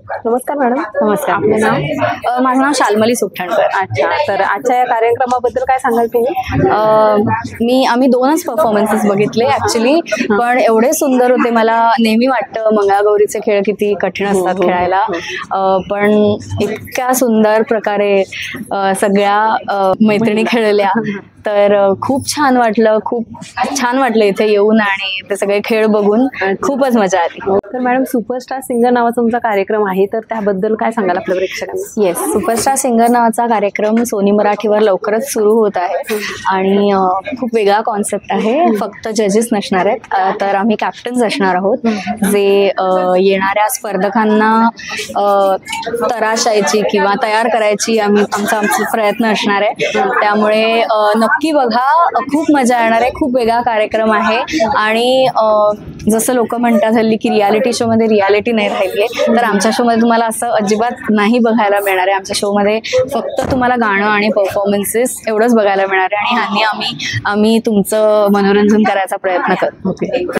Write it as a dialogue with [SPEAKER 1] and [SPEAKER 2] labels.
[SPEAKER 1] नमस्कार मॅडम.
[SPEAKER 2] नमस्कार.
[SPEAKER 1] आपलं नाव?
[SPEAKER 2] माझं नाव शाल्मली सुखटणकर.
[SPEAKER 1] अच्छा, तर आजच्या या कार्यक्रमाबद्दल काय सांगाल तुम्ही?
[SPEAKER 2] आम्ही 2च परफॉर्मन्सेस बघितले ऍक्च्युली, पण एवढे सुंदर होते. मला नेहमी वाटतं मंगळागौरीचे खेळ किती कठीण असतात खेळायला, पण इतक्या सुंदर प्रकारे सगळ्या मैत्रिणी खेळल्या, तर खूप छान वाटलं इथे येऊन आणि ते सगळे खेळ बघून खूपच मजा आली.
[SPEAKER 1] तर मॅडम, सुपरस्टार सिंगर नावाचा तुमचा कार्यक्रम आहे, तर त्याबद्दल काय सांगाल आपल्या प्रेक्षकांना?
[SPEAKER 2] येस, सुपरस्टार सिंगर नावाचा कार्यक्रम सोनी मराठीवर लवकरच सुरू होत आहे आणि खूप वेगळा कॉन्सेप्ट आहे. फक्त जजेस नसणार आहेत, तर आम्ही कॅप्टन्स असणार आहोत, जे येणाऱ्या स्पर्धकांना तराशायची किंवा तयार करायची आमचा प्रयत्न असणार आहे. त्यामुळे नक्की बघा, खूप मजा येणार आहे. खूप वेगळा कार्यक्रम आहे आणि जसं लोक म्हणतात हल्ली की रियालिटी शो मध्ये रियालिटी नाही राहिली आहे, तर आमच्या शो मध्ये तुम्हाला असं अजिबात नाही बघायला मिळणार आहे. आमच्या शो मध्ये फक्त तुम्हाला गाणं आणि परफॉर्मन्सेस एवढंच बघायला मिळणार आहे आणि आम्ही तुमचं मनोरंजन करायचा प्रयत्न करतो.